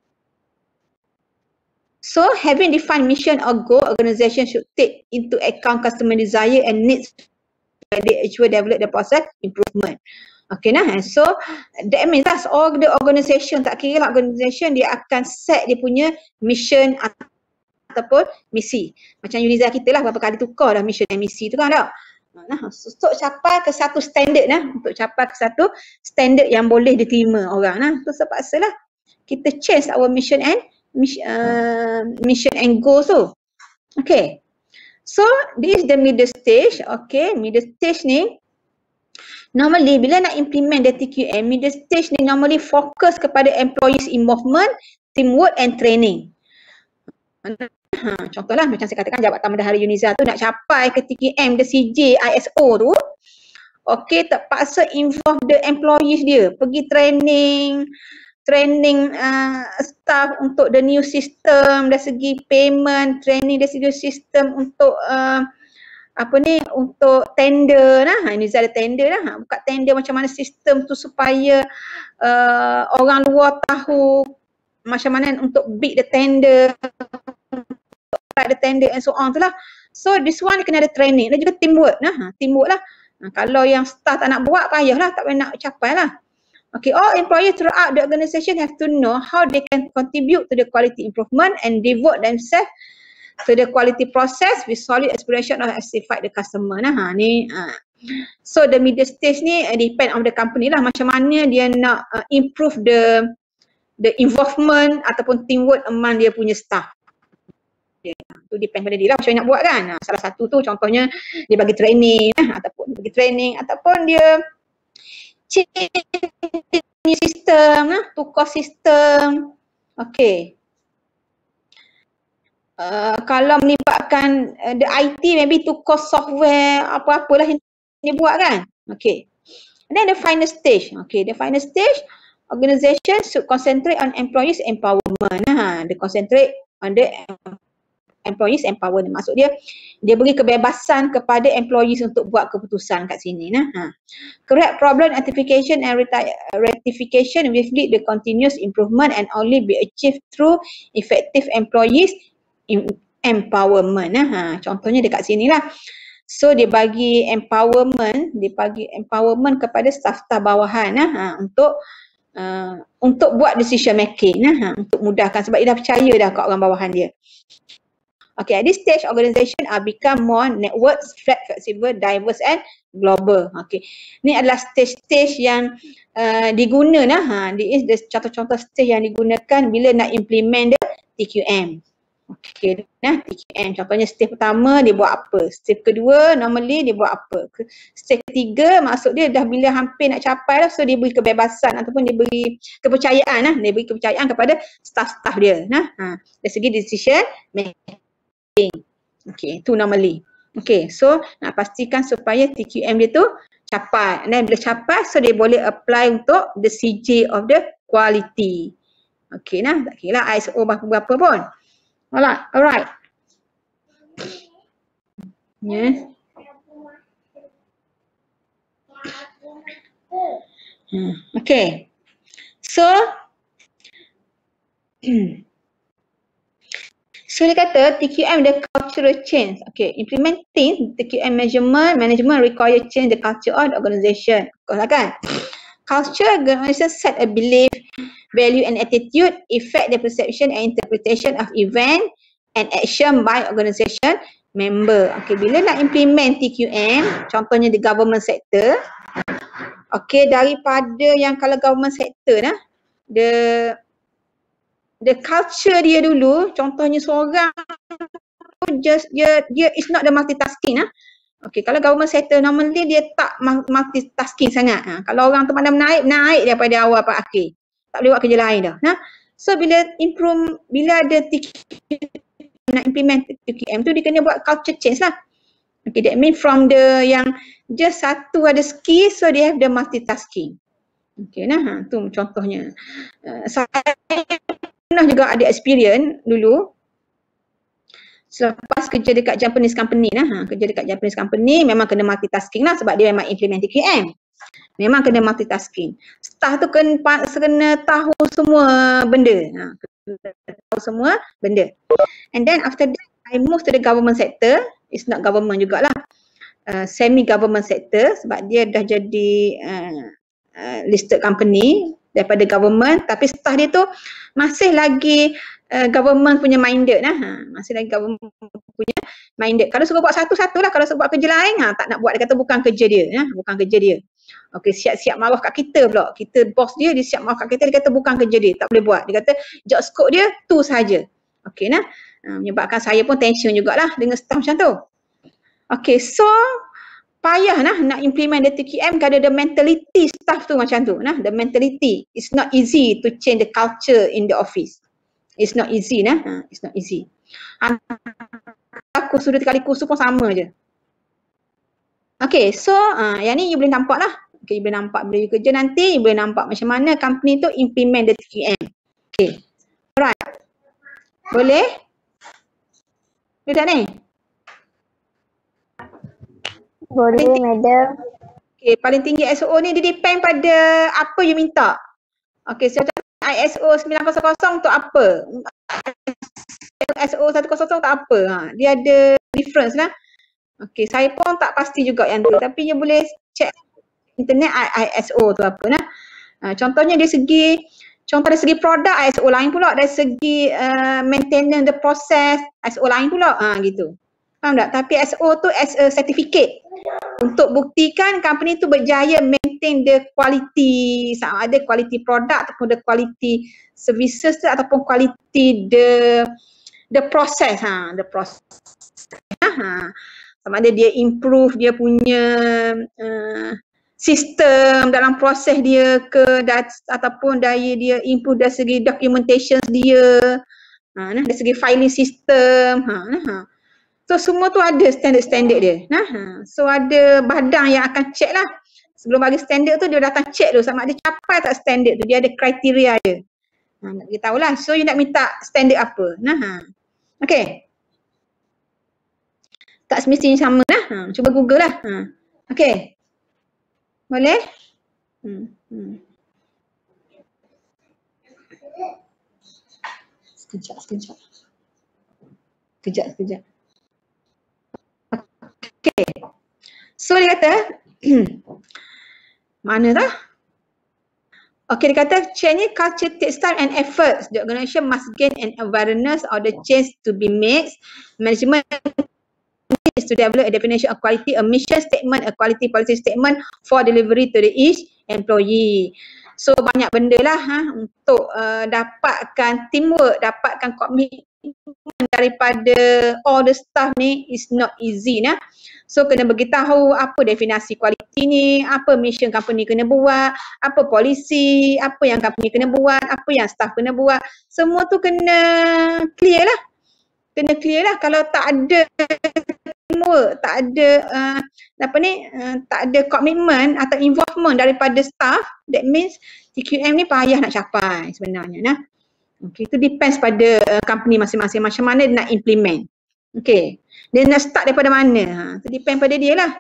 So having defined mission or goal, organisation should take into account customer desire and needs when they actually develop the process improvement. Okay nah, so that means that's all the organisation, tak kira lah organisation, dia akan set dia punya mission ataupun misi. Macam Uniza kita lah berapa kali tukar dah mission dan misi tu kan tak? Nah, untuk capai ke satu standard nah, untuk capai ke satu standard yang boleh diterima orang nah, tu terpaksa lah kita change our mission and mission, uh, mission and goals tu. Okay. So this is the middle stage. Okay, middle stage ni normally bila nak implement the T Q M, middle stage ni normally fokus kepada employees involvement, teamwork and training. Ha, contohlah macam saya katakan jabatan bendahari Uniza tu nak capai ke T Q M, the C J, I S O tu, okay, terpaksa involve the employees dia, pergi training, training uh, staff untuk the new system dari segi payment, training dari segi sistem untuk uh, apa ni, untuk tender lah. Ha, Uniza ada tender lah. Ha, buka tender macam mana sistem tu supaya uh, orang luar tahu macam mana untuk bid the tender, the tender and so on tu lah. So this one kena ada training dan juga teamwork lah. Ha, teamwork lah. Ha, kalau yang staff tak nak buat, payahlah, tak boleh nak capai lah. Okay, all employees throughout the organisation have to know how they can contribute to the quality improvement and devote themselves to the quality process with solid aspiration of satisfy the customer. Nah, ha, ni. Uh, so the middle stage ni uh, depend on the company lah, macam mana dia nak uh, improve the the involvement ataupun teamwork among dia punya staff. Yeah, tu depend pada dia lah macam nak buat kan. Nah, salah satu tu contohnya dia bagi training, nah, ataupun bagi training ataupun dia change new system, nah, tukar sistem. Okey. Uh, kalau melibatkan uh, the I T, maybe tukar software, apa-apalah yang dia buat kan. Okay. And then the final stage. Okay, the final stage, organisation should concentrate on employees empowerment. Ha, they concentrate on the employees empowerment. Maksud dia, dia beri kebebasan kepada employees untuk buat keputusan kat sini. Nah. Ha. Correct problem identification and rectification will lead the continuous improvement and only be achieved through effective employees empowerment. Ha, contohnya dekat sini lah. So dia bagi empowerment, dia bagi empowerment kepada staf-staf bawahan ha, untuk uh, untuk buat decision making ha, untuk mudahkan sebab dia dah percaya dah kat orang bawahan dia. Okay, at this stage organisation are become more network, flexible, diverse and global. Okay, ni adalah stage-stage yang uh, diguna nah. Ha, this is the contoh-contoh stage yang digunakan bila nak implement the T Q M. Okey, nah T Q M contohnya step pertama dia buat apa, step kedua normally dia buat apa, step ketiga maksud dia dah bila hampir nak capai lah, so dia beri kebebasan ataupun dia beri kepercayaan lah, dia beri kepercayaan kepada staff-staff dia nah. Ha, dari segi decision making. Okey, tu normally. Okey, so nak pastikan supaya T Q M dia tu capai, dan bila capai so dia boleh apply untuk the C J of the quality. Okey nah, tak kira I S O berapa-berapa pun. Alright, alright. Yes. Hmm. Okay. So, so dia kata T Q M the cultural change. Okay, implementing T Q M measurement, management require change the culture of the organisation. Kalau kan? Culture organization set a belief, value and attitude, affect the perception and interpretation of event and action by organisation member. Okay, bila nak implement T Q M, contohnya di government sector, okay, daripada yang kalau government sector nah, the the culture dia dulu, contohnya seorang just dia dia is not the multitasking nah. Okey, kalau government sector normally dia tak multitasking sangat. Ha, kalau orang tu pandai naik, naik daripada awal sampai akhir. Tak boleh buat kerja lain dah. Nah. So bila improve, bila ada T Q M, nak implement T Q M tu dia kena buat culture change lah. Okay, that mean from the yang just satu ada skill, so dia have the multitasking. Okay, nah, ha, tu contohnya. Uh, saya pernah juga ada experience dulu. Selepas kerja dekat Japanese company lah, ha, kerja dekat Japanese company memang kena multitasking lah sebab dia memang implement T Q M. Memang kena multitasking. Staff tu kena, kena tahu semua benda. Ha, kena tahu semua benda. And then after that, I move to the government sector. It's not government jugalah. Uh, semi-government sector sebab dia dah jadi uh, uh, listed company daripada government tapi staff dia tu masih lagi Uh, government punya minded lah. Ha, masih lagi government punya minded. Kalau suruh buat satu-satu lah, kalau suruh buat kerja lain, ha, tak nak buat, dia kata bukan kerja dia. Ha, bukan kerja dia. Okey, siap-siap marah kat kita pula. Kita bos dia, dia siap marah kat kita, dia kata bukan kerja dia. Tak boleh buat. Dia kata job scope dia tu sahaja. Okey nah. Ha, menyebabkan saya pun tension jugalah dengan staff macam tu. Okey, so payah nah nak implement the T Q M kerana the mentality staff tu macam tu. Nah, the mentality. It's not easy to change the culture in the office. It's not easy nah. Ha, it's not easy. Aku sudah kali kursus pun sama je. Okay, so uh, yang ni you boleh nampak lah. Okay, you boleh nampak bila you kerja nanti, you boleh nampak macam mana company tu implement the T Q M. Okay, alright. Boleh? Boleh tak ni? Boleh, madam. Okay, paling tinggi S O ni dia depend pada apa you minta. Okay, so I S O sembilan kosong kosong untuk apa? S O seratus untuk apa? Ha, dia ada difference lah. Okay, saya pun tak pasti juga yang tu. Tapi you boleh check internet I S O tu apa nah. Ha, contohnya dari segi, contoh dari segi produk I S O lain pula. Dari segi uh, maintenance the process I S O lain pula. Ha, gitu. Faham tak? Tapi S O tu as a certificate. Untuk buktikan company tu berjaya maintain the quality, sama ada quality product ataupun the quality services tu ataupun quality the the process ha, the process. Ha, sama ada dia improve dia punya uh, sistem dalam proses dia ke dat, ataupun daya dia improve dari segi documentation dia, ha, nah, dari segi filing system, ha, nah, ha. So semua tu ada standard-standard dia. Nah, ha. So ada badan yang akan check lah. Sebelum bagi standard tu dia datang check dulu sama ada capai tak standard tu. Dia ada kriteria dia. Ha, nak beritahu lah. So you nak minta standard apa. Nah, ha. Okay. Tak semestinya sama lah. Ha. Cuba Google lah. Ha. Okay. Boleh? Hmm. Hmm. Sekejap, sekejap. Sekejap, sekejap. Okay. So dia kata, mana dah? Okay, dia kata change culture takes time and effort. The organisation must gain an awareness of the change to be made. Management is to develop a definition of quality, a mission statement, a quality policy statement for delivery to the each employee. So banyak benda lah ha, untuk uh, dapatkan teamwork, dapatkan komitmen daripada all the staff ni is not easy nah. So kena beritahu apa definisi kualiti ni, apa mission company kena buat, apa polisi, apa yang company kena buat, apa yang staff kena buat. Semua tu kena clear lah. Kena clear lah. Kalau tak ada teamwork, tak ada uh, apa ni, uh, tak ada komitmen atau involvement daripada staff, that means T Q M ni payah nak capai sebenarnya nah. Okay, itu depends pada uh, company masing-masing macam mana dia nak implement. Okay, dia nak start daripada mana, ha, itu depend pada dia lah.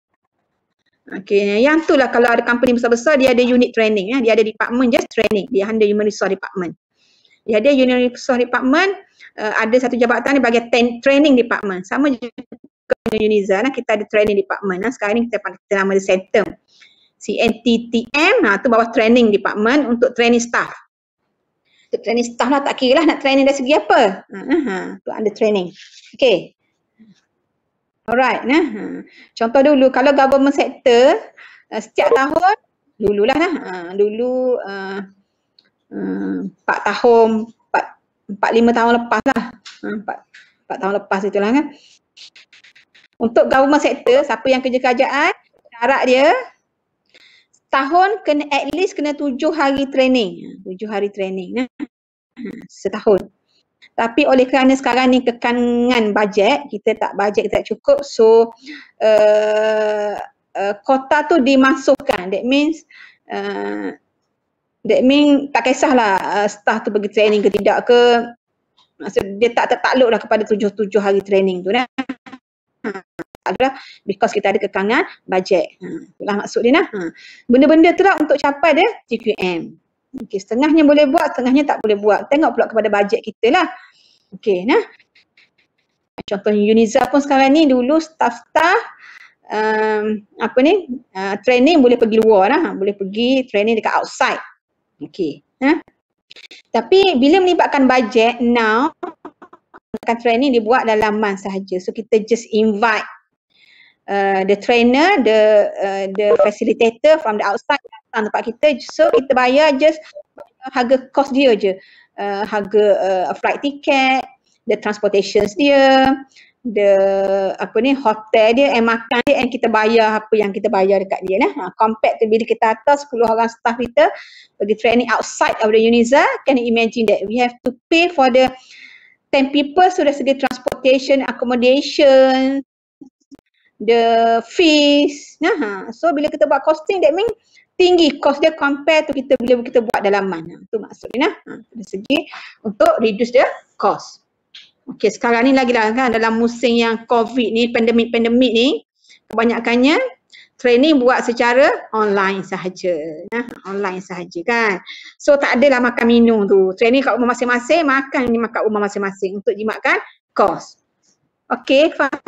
Okay, yang tu lah kalau ada company besar-besar dia ada unit training, ya. Dia ada department just training, dia under human resource department. Dia ada human resource department, uh, ada satu jabatan dia bagi training department. Sama juga dengan Uniza, nah, kita ada training department. Nah. Sekarang ni kita, kita nama dia Centum. C N T T M, nah, tu bawah training department untuk training staff. Untuk training staff lah, tak kira lah nak training dari segi apa. Ha, ha, tu under training. Okay. Alright. Nah. Ha. Contoh dulu, kalau government sector, uh, setiap tahun, dululah nah, uh, dulu uh, uh, empat tahun, empat lima tahun lepas lah. empat tahun lepas itulah kan. Untuk government sector, siapa yang kerja kerajaan, syarat dia, tahun kena at least kena tujuh hari training. Tujuh hari training. Nah. Setahun. Tapi oleh kerana sekarang ni kekangan bajet, kita tak bajet kita tak cukup, so uh, uh, kota tu dimasukkan. That means uh, that means tak kisahlah uh, staff tu pergi training ke tidak ke, maksud dia tak tertakluk lah kepada tujuh-tujuh hari training tu dah. Adalah because kita ada kekangan bajet. Ha, itulah maksud dia nah. Ha. Benda-benda tu lah untuk capai dia T Q M. Okey, setengahnya boleh buat, setengahnya tak boleh buat. Tengok pula kepada bajet kita lah. Okey, nah. Contohnya Uniza pun sekarang ni dulu staff-staff um, apa ni, uh, training boleh pergi luar lah. Boleh pergi training dekat outside. Okey, nah. Tapi bila melibatkan bajet, now akan training dibuat dalam laman sahaja. So kita just invite Uh, the trainer, the uh, the facilitator from the outside datang tempat kita, so kita bayar just harga kos dia je, uh, harga uh, flight ticket, the transportations dia, the apa ni hotel dia, and makan dia, and kita bayar apa yang kita bayar dekat dia lah. Ha, compared to bila kita atas sepuluh orang staff kita pergi training outside of the Uniza, can you imagine that we have to pay for the ten people, so dari segi transportation, accommodation, the fees. Nah, so bila kita buat costing, that means tinggi cost dia compare tu kita bila kita buat dalaman. Nah, tu maksudnya nah. Ha, dari segi untuk reduce the cost. Okey, sekarang ni lagi lah kan dalam musim yang COVID ni, pandemik-pandemik ni, kebanyakannya training buat secara online sahaja. Nah, online sahaja kan. So tak adalah makan minum tu. Training kat rumah masing-masing, makan ni makan rumah masing-masing untuk jimatkan cost. Okey, faham?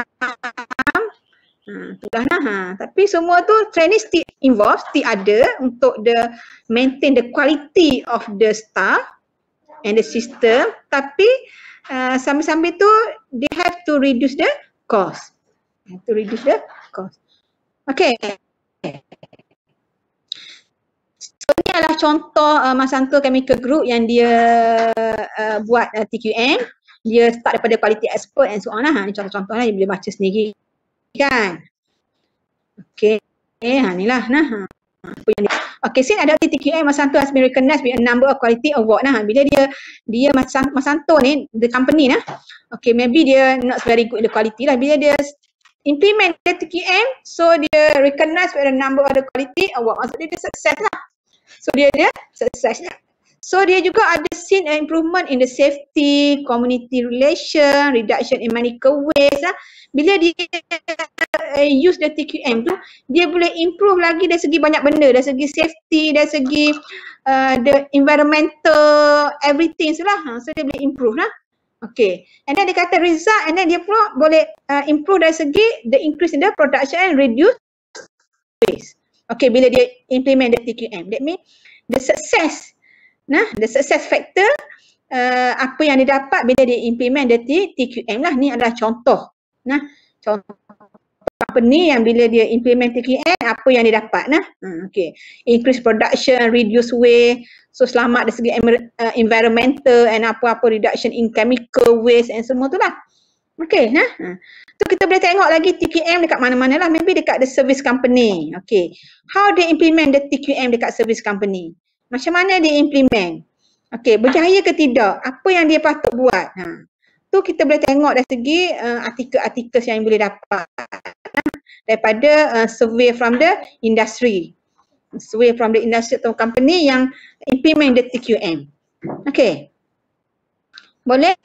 Ha, itulah nah. Ha. Tapi semua tu training still involved, still ada untuk the maintain the quality of the staff and the system. Tapi uh, sambil-sambil tu they have to reduce the cost. Have to reduce the cost. Okay. So ni adalah contoh uh, Monsanto Chemical Group yang dia uh, buat uh, T Q M. Dia start daripada quality expert and so on lah. Ha, ni contoh-contoh lah, dia boleh baca sendiri kan. Okay. ha inilah nah. Ha. Apa yang dia, okay, since adopted T Q M Monsanto has been recognized with a number of quality award nah. Bila dia dia Monsanto ni the company nah. Okay, maybe dia not very good the quality lah. Bila dia implement the T Q M, so dia recognized with a number of the quality award. Maksudnya dia sukses lah. So dia dia sukses lah. So dia juga ada seen an improvement in the safety, community relation, reduction in medical waste lah. Bila dia uh, use the T Q M tu, dia boleh improve lagi dari segi banyak benda, dari segi safety, dari segi uh, the environmental, everything lah. Ha, so dia boleh improve lah. Okay. And then dia kata result, and then dia pula boleh uh, improve dari segi the increase in the production and reduce waste. Okay, bila dia implement the T Q M, that means the success, nah, the success factor uh, apa yang dia dapat bila dia implement the T Q M lah. Ni adalah contoh. Nah, contoh company yang bila dia implement T Q M apa yang dia dapat nah. Hmm, okay. Increase production, reduce waste, so selamat dari segi uh, environmental and apa-apa reduction in chemical waste and semua tu lah. Okay, nah. Hmm. So kita boleh tengok lagi T Q M dekat mana-mana lah. Maybe dekat the service company. Okay. How they implement the T Q M dekat service company? Macam mana dia implement? Okay, berjaya ke tidak? Apa yang dia patut buat? Ha. Tu kita boleh tengok dari segi uh, artikel-artikel yang boleh dapat daripada uh, survey from the industry. Survey from the industry atau company yang implement the T Q M. Okay. Boleh?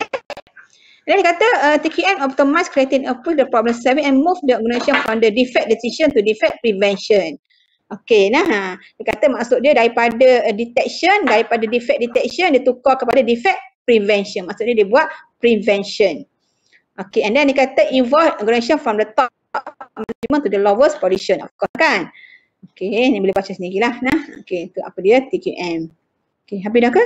Dia kata uh, T Q M optimize, creating, approve the problem solving and move the organization from the defect decision to defect prevention. Okey, nah. Dia kata maksud dia daripada uh, detection, daripada defect detection dia tukar kepada defect prevention. Maksudnya dia buat prevention. Okey, and then dia kata involve organization from the top management to the lowest position, of course kan. Okey, ni boleh baca sendirilah nah. Okey, itu apa dia T Q M. Okey, habis dah ke?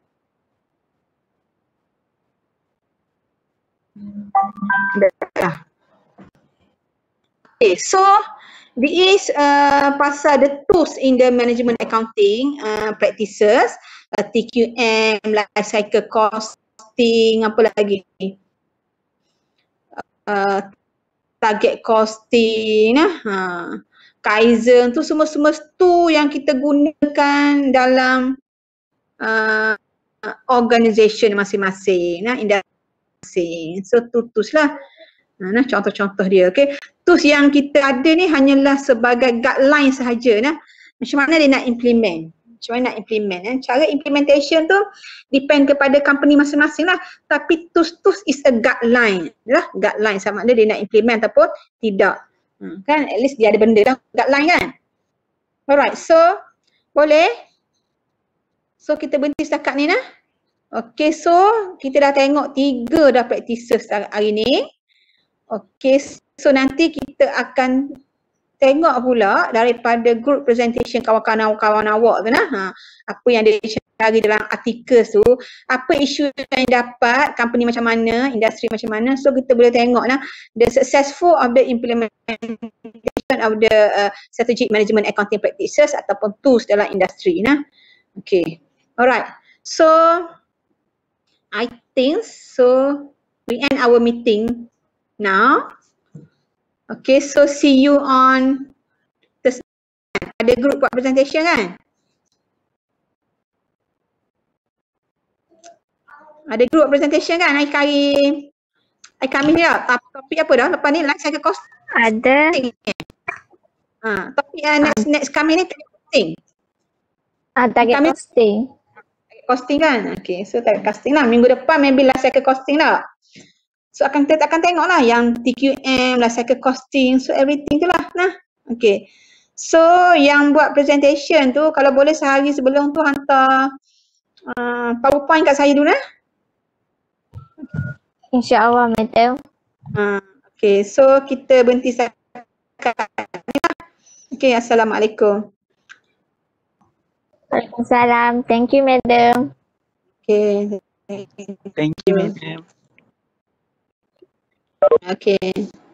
Dah. Okay, so this is uh, pasal the tools in the management accounting uh, practices, uh, T Q M, life cycle costing, apa lagi? Uh, target costing, nah, ha. Kaizen tu semua-semua tu yang kita gunakan dalam uh, organisation masing-masing, nah, industri. So tutus lah. Nah, contoh-contoh dia, okey. Tools yang kita ada ni hanyalah sebagai guideline sahaja nah. Macam mana dia nak implement? Macam mana nak implement? Eh? Cara implementation tu depend kepada company masing-masing lah. Tapi tools-tools is a guideline lah. Guideline sama ada dia nak implement ataupun tidak. Hmm, kan at least dia ada benda lah guideline kan. Alright, so boleh? So kita berhenti setakat ni nah. Okay, so kita dah tengok tiga dah practices hari ni. Okay, so nanti kita akan tengok pula daripada group presentation kawan-kawan awak tu nah. Ha, apa yang dia cari dalam artikel tu, apa isu yang dapat, company macam mana, industri macam mana. So kita boleh tengok nah the successful of the implementation of the uh, strategic management accounting practices ataupun tools dalam industri nah. Okay. Alright. So I think so we end our meeting now. Okay, so see you on Thursday. Ada group buat presentation kan? Ada group presentation kan hari hari hari Khamis ni tak? Topik apa dah? Lepas ni live cycle costing. Ada. Ha, topik uh, next next Khamis ni target costing. Ah, target Khamis, costing. Target costing kan? Okay, so target costing lah. Minggu depan maybe live cycle costing lah. So akan kita akan tengok lah yang T Q M, life cycle costing, so everything tu lah. Nah, okay. So yang buat presentation tu kalau boleh sehari sebelum tu hantar uh, PowerPoint kat saya dulu lah. InsyaAllah, Madam. Uh, okay, so kita berhenti setakat ni lah. Okay, Assalamualaikum. Waalaikumsalam. Thank you, Madam. Okay. Thank you, Madam. Okay.